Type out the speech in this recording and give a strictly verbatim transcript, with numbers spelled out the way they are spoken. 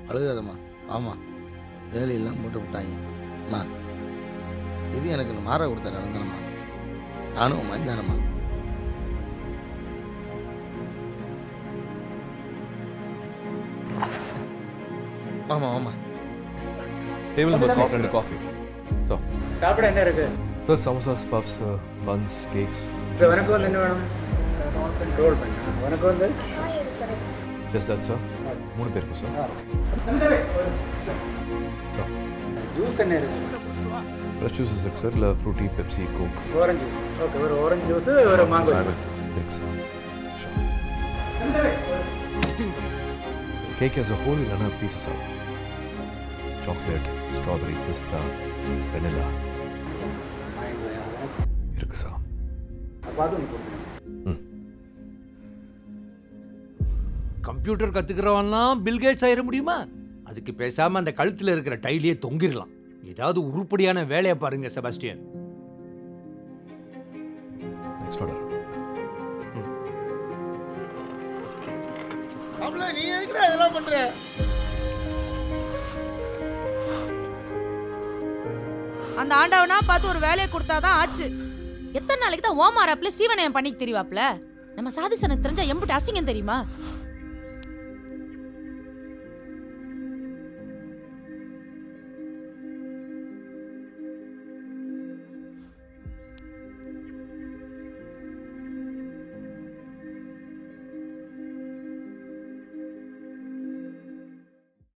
அழுகாதம்மா. ஆமாம், வேலையெல்லாம் போட்டு விட்டாங்க. அம்மா, இது எனக்கு மாற கொடுத்தாரு அலங்கனம்மா. நானும் மஞ்சானம்மா. ஆமாம் ஆமாம். டேபிள் பஸ் ரெண்டு காஃபி. ஸோ சாப்பிட என்ன இருக்கு sir? Samosas, puffs, buns, cakes. Sir உனக்கு வந்து என்ன வேணும்? ரோல் பண்ணா உனக்கு வந்து ஜஸ்ட் தட் சார். மூணு பேருக்கு சார். சார் ஜூஸ் என்ன இருக்கு? ஃப்ரெஷ் ஜூஸஸ் இருக்கு சார், இல்லை Frooti, Pepsi, Coke. Orange juice. Okay, ஒரு ஆரஞ்சு ஜூஸ், ஒரு மாங்கோ ஜூஸ் இருக்கு sir. Cake as a whole இல்லைனா பீசஸ் ஆகும். சாக்லேட், ஸ்ட்ராபெரி, பிஸ்தா, வெனிலா இருக்கு சார். கம்ப்யூட்டர் கத்துக்கிறவன்லாம் பில்கேட்ஸ் ஆயிட முடியுமா? அதுக்கு பேசாம அந்த கழுத்துல இருக்கிற டைலியே தொங்கிடலாம். ஏதாவது உருப்படியான வேலையை பாருங்க செபாஸ்டியன். Next order. மாப்ள, நீ எதுக்குடா இதெல்லாம் பண்ற? அந்த ஆண்டவனா பார்த்து ஒரு வேலையை கொடுத்தாதான் ஆச்சு. எத்தனை நாளைக்கு தான் ஓமாராப்ல சீவனையம் பண்ணிக்கு தெரியவாப்ல? நம்ம சாதிசனுக்கு தெரிஞ்சா எம்பிட்டு அசிங்கம் தெரியுமா?